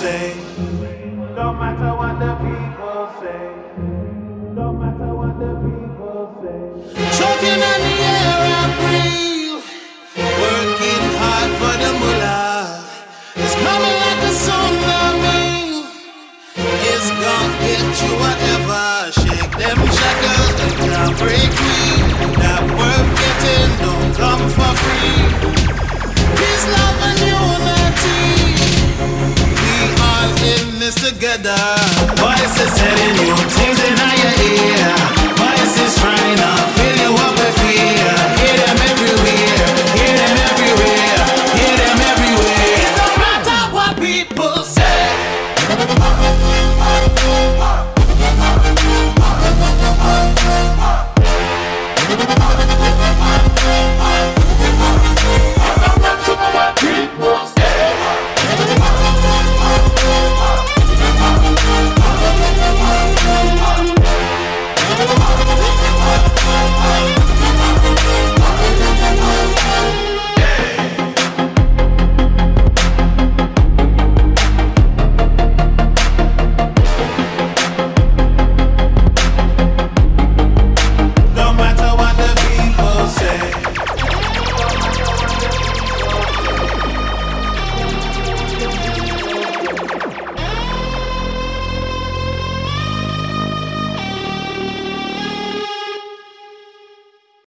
say. Don't matter what the people say. Don't matter what the people say. Choking on the air I breathe. Working hard for the mullah. It's coming like a tsunami. It's gonna get you whatever. Shake them shackles, they can't break me. That worth getting don't come for free. Peace, love and unity. We all in this together. Voices telling you things in your ear.